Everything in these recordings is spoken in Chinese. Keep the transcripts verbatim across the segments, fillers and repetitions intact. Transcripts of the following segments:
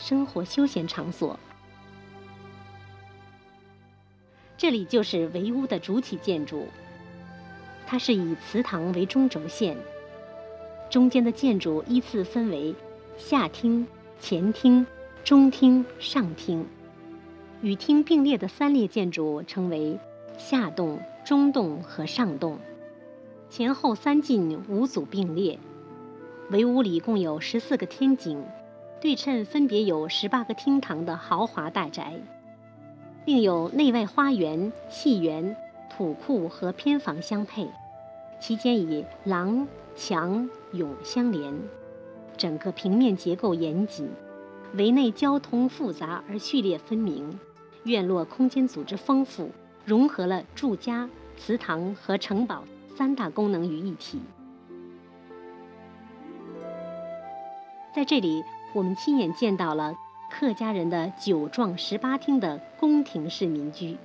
生活休闲场所。这里就是围屋的主体建筑，它是以祠堂为中轴线，中间的建筑依次分为下厅、前厅、中厅、上厅，与厅并列的三列建筑称为下栋、中栋和上栋，前后三进五组并列。围屋里共有十四个天井，对称分别有十八个厅堂的豪华大宅，另有内外花园、戏园、土库和偏房相配，其间以廊、墙、甬相连，整个平面结构严谨，围内交通复杂而序列分明，院落空间组织丰富，融合了住家、祠堂和城堡三大功能于一体。在这里，我们亲眼见到了客家人的九幢十八厅的宫廷式民居。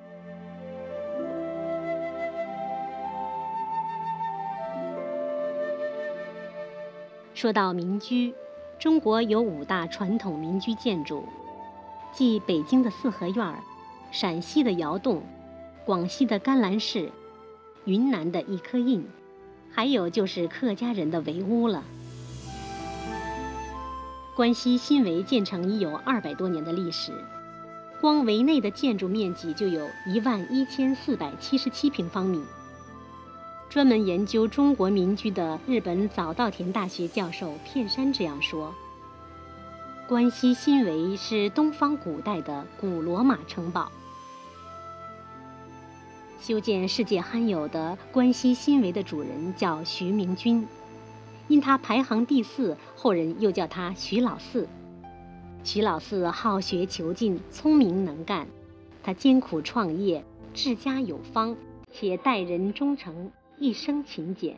说到民居，中国有五大传统民居建筑，即北京的四合院、陕西的窑洞、广西的甘蓝室、云南的一颗印，还有就是客家人的围屋了。关西新围建成已有二百多年的历史，光围内的建筑面积就有一万一千四百七十七平方米。专门研究中国民居的日本早稻田大学教授片山这样说：关西新围是东方古代的古罗马城堡。修建世界罕有的关西新围的主人叫徐明君，因他排行第四，后人又叫他徐老四。徐老四好学求进，聪明能干，他艰苦创业，治家有方，且待人忠诚，一生勤俭。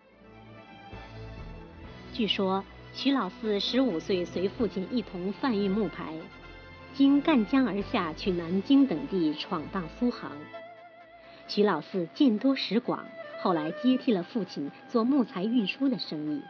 据说徐老四十五岁随父亲一同贩运木牌，经赣江而下，去南京等地闯荡苏杭。徐老四见多识广，后来接替了父亲做木材运输的生意。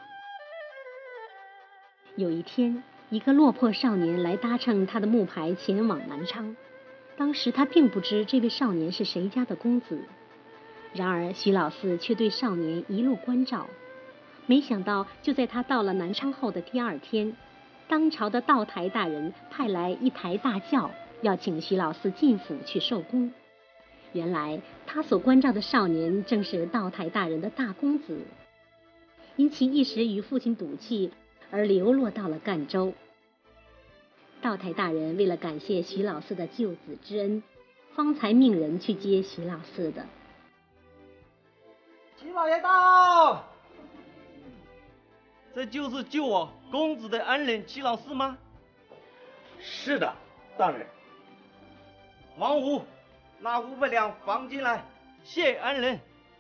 有一天，一个落魄少年来搭乘他的木牌前往南昌，当时他并不知这位少年是谁家的公子。然而徐老四却对少年一路关照，没想到就在他到了南昌后的第二天，当朝的道台大人派来一台大轿，要请徐老四进府去受功。原来他所关照的少年正是道台大人的大公子，因其一时与父亲赌气而流落到了赣州。道台大人为了感谢徐老四的救子之恩，方才命人去接徐老四的。 齐老爷到！这就是救我公子的恩人齐老四吗？ 是的，大人。 王五，拿五百两放进来，谢恩人。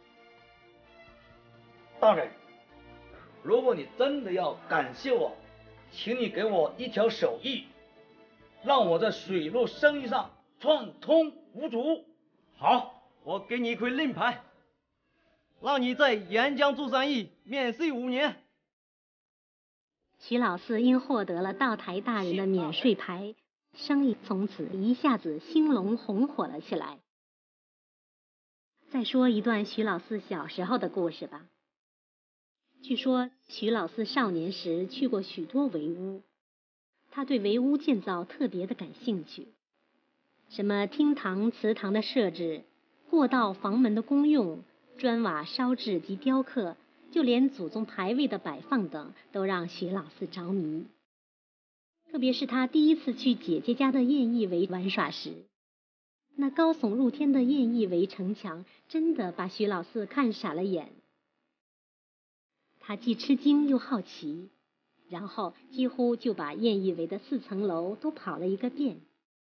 大人，如果你真的要感谢我，请你给我一条手艺，让我在水路生意上畅通无阻。 好，我给你一块令牌，让你在沿江做生意，免税五年。 徐老四因获得了道台大人的免税牌，生意从此一下子兴隆红火了起来。再说一段徐老四小时候的故事吧。据说徐老四少年时去过许多围屋，他对围屋建造特别的感兴趣，什么厅堂、祠堂的设置，过道、房门的功用，砖瓦烧制及雕刻，就连祖宗牌位的摆放等，都让徐老四着迷。特别是他第一次去姐姐家的燕翼围玩耍时，那高耸入天的燕翼围城墙真的把徐老四看傻了眼。他既吃惊又好奇，然后几乎就把燕翼围的四层楼都跑了一个遍。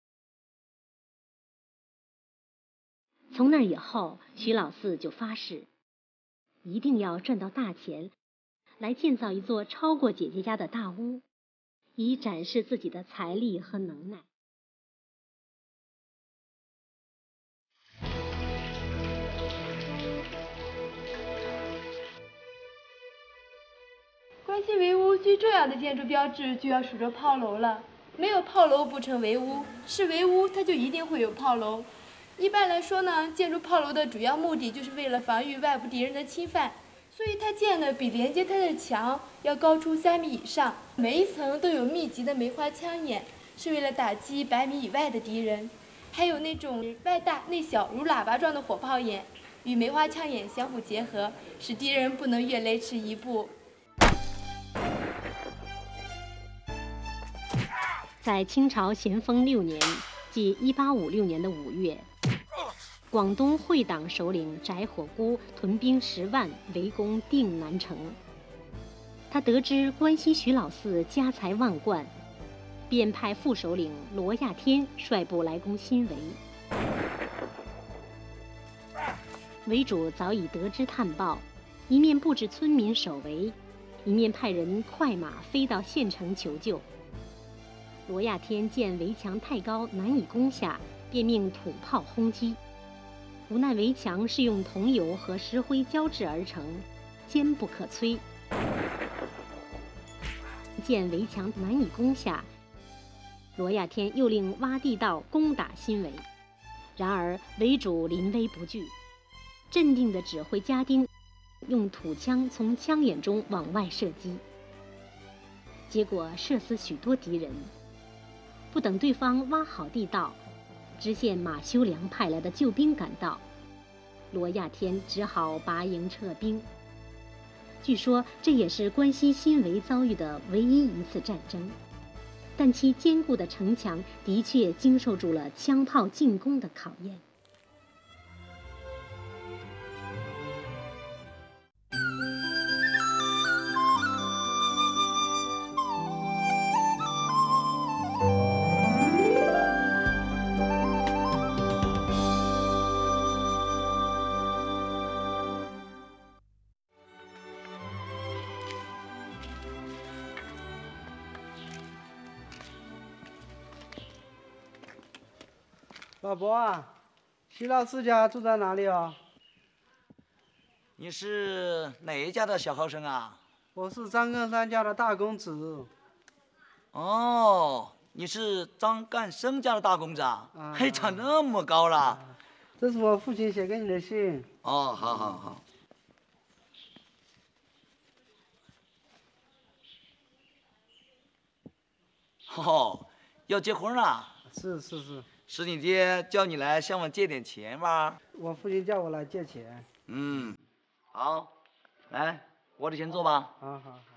从那以后，徐老四就发誓，一定要赚到大钱，来建造一座超过姐姐家的大屋，以展示自己的财力和能耐。 关西围屋最重要的建筑标志就要数着炮楼了。 没有炮楼不成为屋，是为屋它就一定会有炮楼。一般来说呢，建筑炮楼的主要目的就是为了防御外部敌人的侵犯，所以它建的比连接它的墙要高出三米以上，每一层都有密集的梅花枪眼，是为了打击百米以外的敌人。还有那种外大内小如喇叭状的火炮眼，与梅花枪眼相互结合，使敌人不能越雷池一步。 在清朝咸丰六年，即一八五六年的五月，广东会党首领翟火孤屯兵十万围攻定南城。他得知关西徐老四家财万贯，便派副首领罗亚天率部来攻新围。围主早已得知探报，一面布置村民守围，一面派人快马飞到县城求救。罗亚天见围墙太高难以攻下，便命土炮轰击。无奈围墙是用桐油和石灰浇制而成，坚不可摧。见围墙难以攻下，罗亚天又令挖地道攻打新围。然而围主临危不惧，镇定地指挥家丁用土枪从枪眼中往外射击，结果射死许多敌人。不等对方挖好地道，知县马修良派来的救兵赶到，罗亚天只好拔营撤兵。据说这也是关西新围遭遇的唯一一次战争，但其坚固的城墙的确经受住了枪炮进攻的考验。 老伯啊，徐老四家住在哪里啊？ 你是哪一家的小后生啊？ 我是张根山家的大公子。 哦，你是张干生家的大公子啊？ 啊嘿，长那么高了。 啊这是我父亲写给你的信。 哦，好好好。哦，要结婚了？ 是是是。 是你爹叫你来向我借点钱吗？ 我父亲叫我来借钱。 嗯，好，来，握着钱坐吧。 好好好。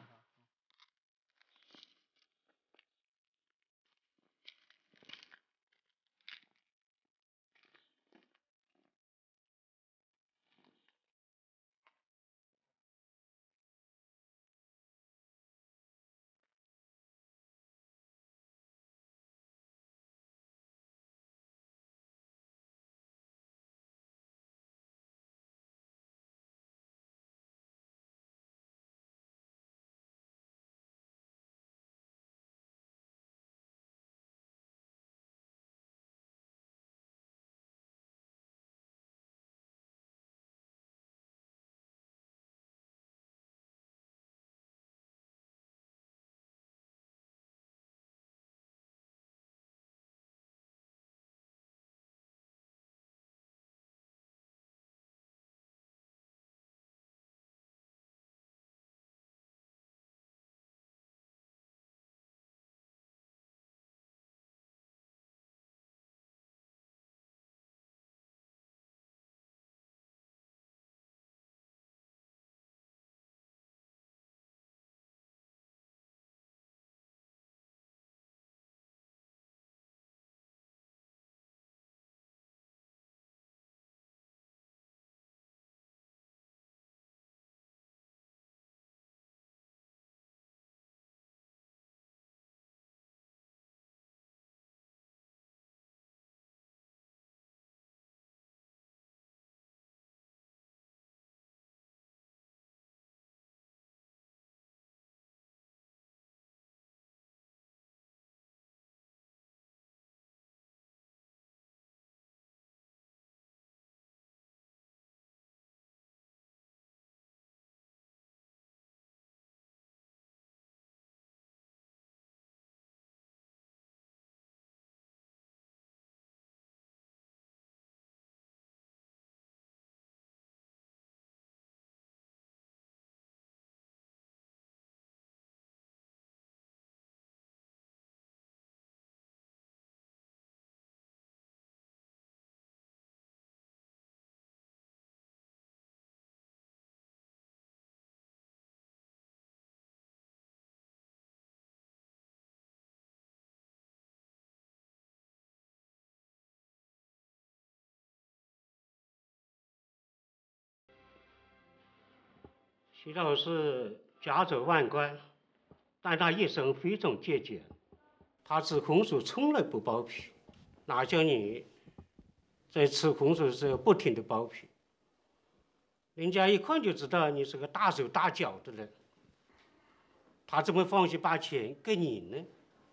徐老师家走万贯，但他一生非常节俭。他吃红薯从来不剥皮，哪像你在吃红薯的时候不停的剥皮，人家一看就知道你是个大手大脚的人。他怎么放心把钱给你呢？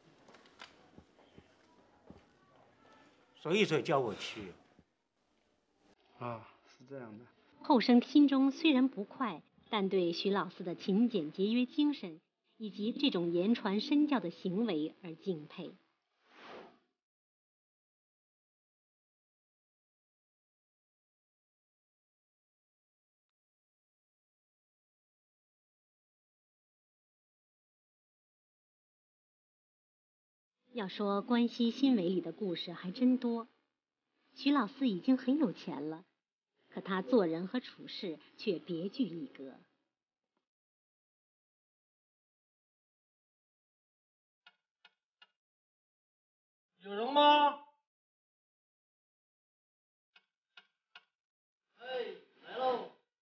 所以说叫我去。 啊，是这样的。 后生心中虽然不快，但对徐老四的勤俭节约精神以及这种言传身教的行为而敬佩。要说关西新围里的故事还真多。徐老四已经很有钱了，可他做人和处事却别具一格。 有人吗？哎，来喽！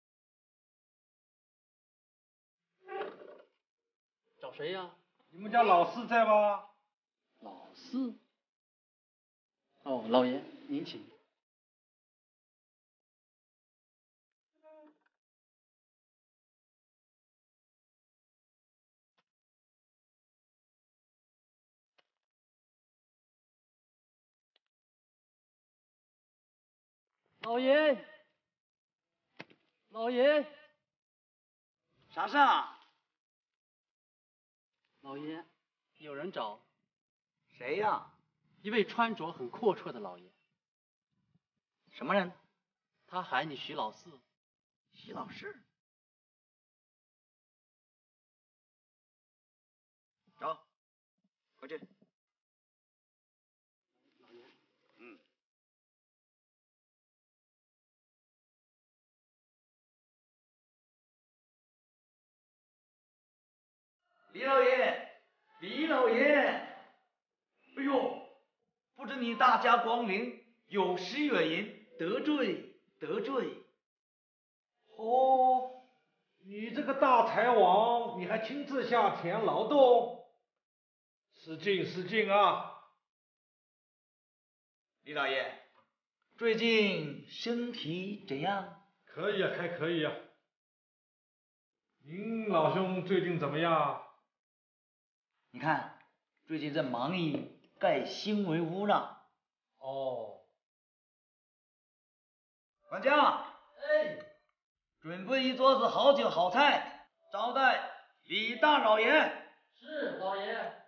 找谁呀？ 你们家老四在吗？ 老四。哦，老爷，您请。老爷，老爷， 啥事啊？ 老爷，有人找。 谁呀？ 一位穿着很阔绰的老爷。 什么人？ 他喊你徐老四。 徐老四。走，回去。 老爷。 嗯。李老爷，李老爷，哎呦，不知你大驾光临，有失远迎，得罪得罪。 哦，你这个大财王，你还亲自下田劳动，失敬失敬啊！ 李老爷，最近身体怎样？ 可以啊，还可以啊。您老兄最近怎么样？ 你看，最近在忙于盖新围屋呢。 哦。 管家，哎，准备一桌子好酒好菜，招待李大老爷。 是，老爷。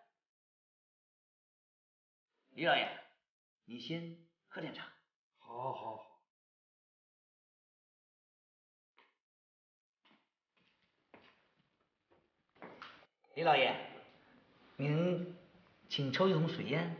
李老爷，你先喝点茶。 好好好。 李老爷，您请抽一桶水烟。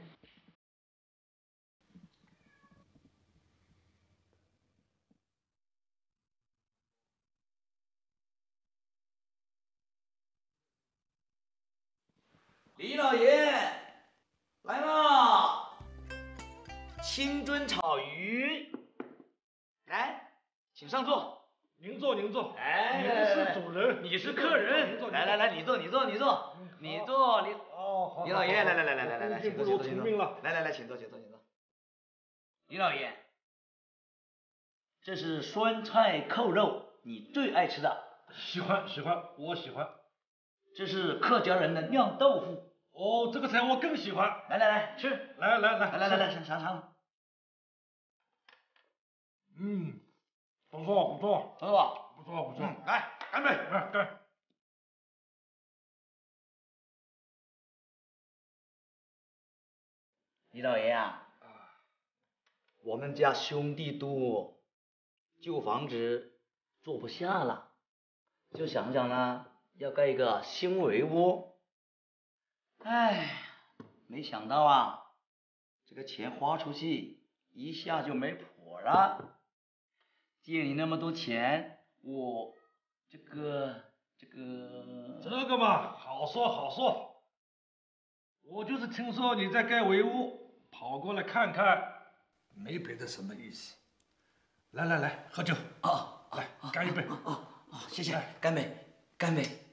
李老爷，来啦！清蒸炒鱼，来，请上座。 您坐，您坐。 哎， 您是主人， 你是客人。来来来，你坐，你坐，你坐，你坐，李哦，好。 李老爷，来来来来来来，请坐，请坐，请坐。 来来来，请坐，请坐，请坐。李老爷，这是酸菜扣肉，你最爱吃的。 喜欢喜欢，我喜欢。 这是客家人的酿豆腐。 哦，这个菜我更喜欢。 来来来，吃。 来来来， 来来来来，尝尝尝。 嗯，不错不错， 喝吧。 不错不错。 嗯，来，干杯！ 来干。 李老爷啊，我们家兄弟多，旧房子住不下了，就想想呢，要盖一个新围屋。唉，没想到啊，这个钱花出去，一下就没谱了。借你那么多钱，我这个这个这个嘛，好说好说。我就是听说你在盖围屋，跑过来看看，没别的什么意思。来来来，喝酒。 啊， 来干一杯。 啊啊！谢谢，干杯。 干杯！